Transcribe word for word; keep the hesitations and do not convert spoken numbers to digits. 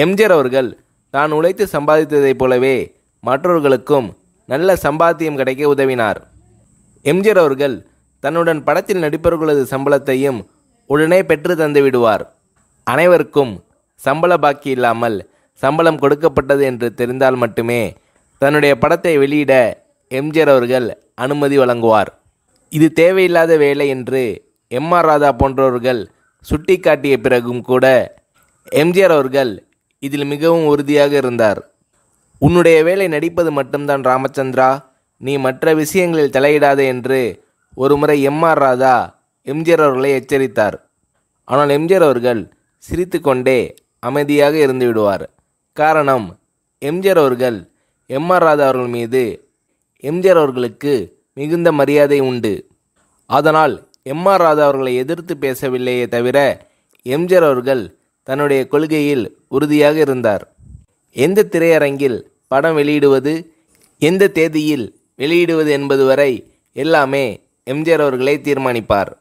எம்ஜிஆர் அவர்கள் தான் உழைத்து சம்பாதித்ததைப் போலவே மற்றவர்களுக்கும் நல்ல சம்பாத்தியம் கிடைக்க உதவினார். எம்ஜிஆர் அவர்கள் தன்னுடன் படத்தில் நடிப்பவர்களது சம்பளத்தையும் உடனே பெற்று தந்து விடுவார். அனைவருக்கும் சம்பள பாக்கி இல்லாமல் சம்பளம் கொடுக்கப்பட்டது என்று தெரிந்தால் மட்டுமே தன்னுடைய படத்தை வெளியிட எம்ஜிஆர் அவர்கள் அனுமதி வழங்குவார். இது தேவையில்லாத வேலை என்று எம் ஆர் ராதா போன்றவர்கள் சுட்டி காட்டிய பிறகும் கூட எம்ஜிஆர் அவர்கள் இதில் மிகவும் உறுதியாக இருந்தார். உன்னுடைய வேலை நடிப்பது மட்டும்தான் ராமச்சந்திரா, நீ மற்ற விஷயங்களில் தலையிடாதே என்று ஒருமுறை எம் ஆர் ராதா எம்ஜிஆர் அவர்களை எச்சரித்தார். ஆனால் எம்ஜிஆர் அவர்கள் சிரித்து கொண்டே அமைதியாக இருந்து விடுவார். காரணம், எம்ஜிஆர் அவர்கள் எம் ஆர் ராதா அவர்கள் மீது எம்ஜிஆர் அவர்களுக்கு மிகுந்த மரியாதை உண்டு. அதனால் எம் ஆர் ராதா அவர்களை எதிர்த்து பேசவில்லையே தவிர எம்ஜிஆர் அவர்கள் தன்னுடைய கொள்கையில் உறுதியாக இருந்தார். எந்த திரையரங்கில் படம் வெளியிடுவது, எந்த தேதியில் வெளியிடுவது என்பது வரை எல்லாமே எம்ஜிஆர் அவர்களே தீர்மானிப்பார்.